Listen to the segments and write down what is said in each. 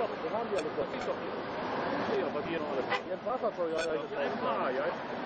haben. Das haben die alles doch. Ich doch nicht. Ja, aber die noch alles. Jetzt Wasserzeug eingestellt. Ja.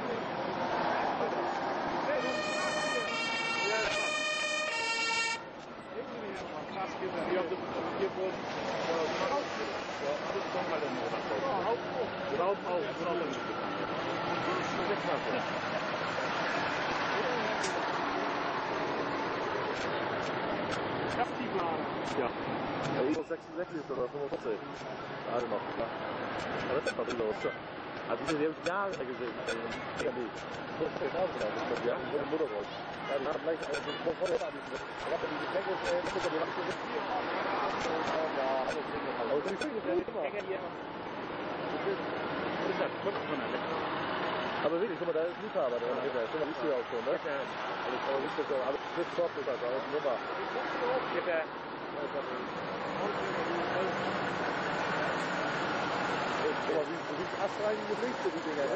Ja. 66 oder 45. Gerade noch. Ja. Aber das ist doch los. Also diese haben Jahre gesehen. Ja, nee. Ja, im Motorrad. Ja, die haben gleich vor der Fahrt. Ich habe diese Kette, die haben schon ja, alles Dinge. Aber die Dinge sind immer. Aber wirklich, guck mal, da ist ein Liebhaber drin. Guck mal, siehst du ja auch schon, ne? Alles ist so, alles top ist das, alles Nummer. Guck mal, wie astrein gelegt sind die Dinger, ne?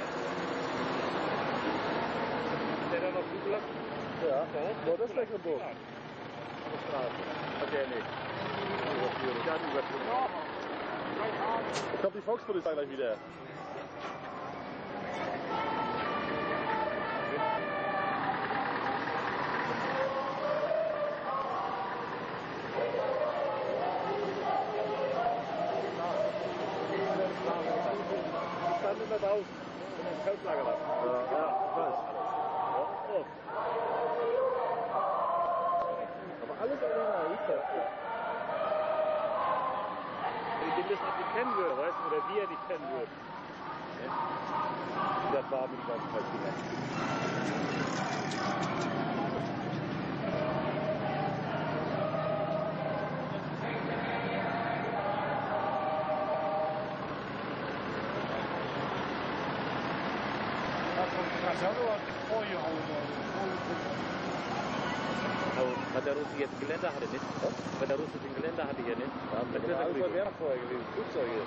Der da noch gut lassen? Ja, boah, das ist Mecklenburg. Okay, nee. Ich glaube, die Volkspolizei gleich wieder. Ich stand immer draußen in einem Feldlager lassen. Ja, ich weiß. Aber alles alleine, ist das? Wenn ich den das nicht kennen würde, weißt du, oder wir nicht kennen würden. Das war mit dem ganzen Feldlager. Weil der Russe jetzt ein Geländer hatte nicht. Weil der Russe ein Geländer hatte hier nicht. Ja, das ist alles mehr vorher gewesen. Flugzeuge.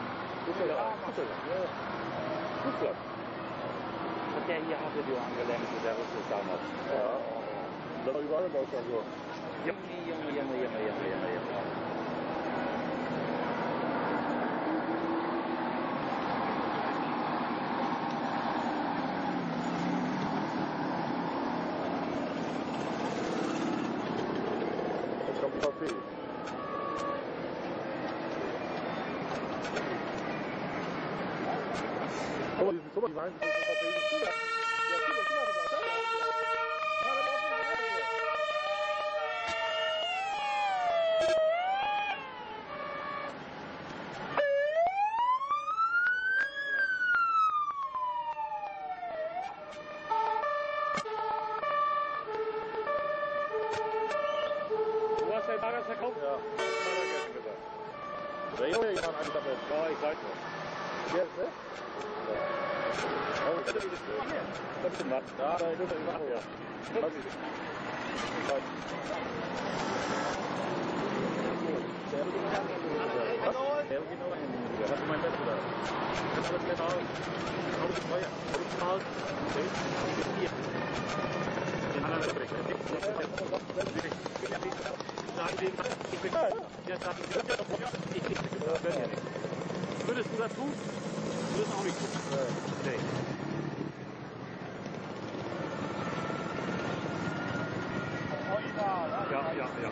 Flugzeug. Und der hier hatte die angelernt, der Russe damals. Ja. Das war überall in Deutschland so. Junge. Kaffee. Guck mal, die Weine sind Kaffee. Ja. Oder jemand eigentlich damit? Ja, ich weiß nicht. Jetzt, ne? Das ist was. Ja, da ist es immer ja. Was ist? Was ist mein Bett oder? Das ist genau. Auto teuer. Auto mal. Hier. Den anderen Weg. Würdest du das tun? Würdest du auch nicht tun? Nee. Ja.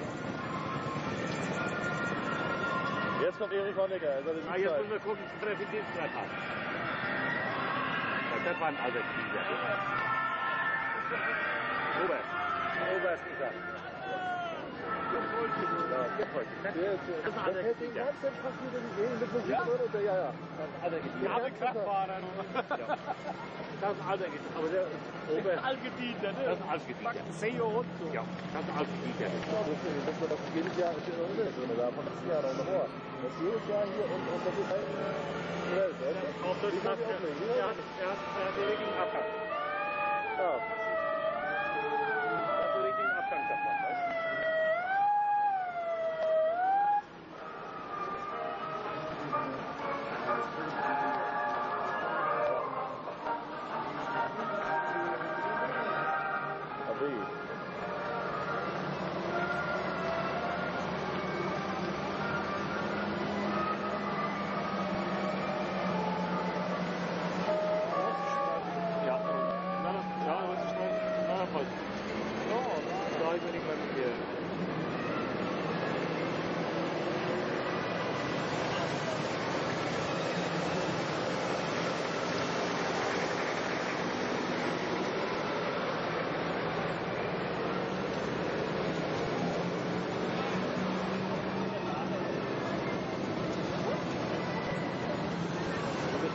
Jetzt kommt Erich Honecker. Jetzt müssen wir gucken, wer den Dienstgrad hat. Das war ein alter Krieger. Robert ist gesagt. Das ist ein alter Krieger. Was denn passiert in die mit Musik oder? Ja. Die haben Kraftfahrer. Das ist ein alter Krieger. Aber der Robert. Das ist Allgedieter, ne? Das ist Allgedieter. SEO und so. Ja, das ist Allgedieter. Das ist jedes Jahr ist da von 18 Jahren und davor. Das ist jedes Jahr hier und das ist halt Welt, oder? Auch durch das, er hat den richtigen Abgang. Ja. Er hat den richtigen Abgang davon, weißt du?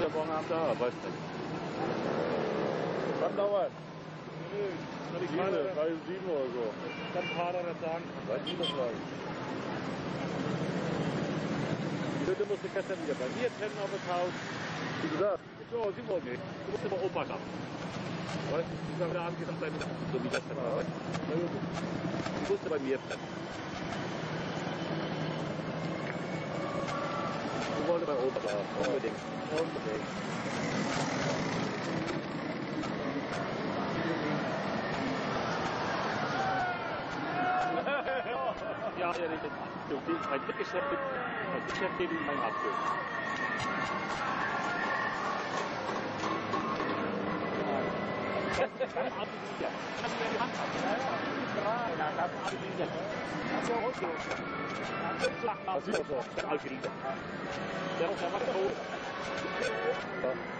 wieder morgen Abend da, weiß nicht. Wann dauert? Soll ich 7 gerade, oder so. kann Vater das sagen? Weiß ich das sagen. Bitte musst du gestern wieder bei mir pennen auf das Haus. Wie gesagt. So, sie wollen nicht. Du musst immer Opa schaffen. Weißt du, ich habe Abend gesagt, so wie gestern war. Weißt du? Du musst bei mir pennen. Du wolltest bei Opa schlafen. Unbedingt. Unbedingt. Ja, ehrlich, mein Geschäft gebe ich meinen Apfel. Das kann abgeliefert. Kannst du mir die Hand haben? Ja, das ist abgeliefert. Das ist ja okay. Das ist abgeliefert. Der war tot.